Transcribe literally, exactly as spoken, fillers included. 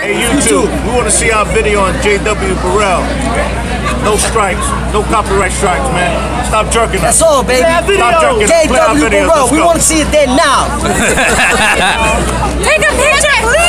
Hey, YouTube, we want to see our video on J W Burrell. No strikes, no copyright strikes, man. Stop jerking us. That's all, baby. Stop jerking us. J W Burrell, we want to see it there now. Take a picture, please.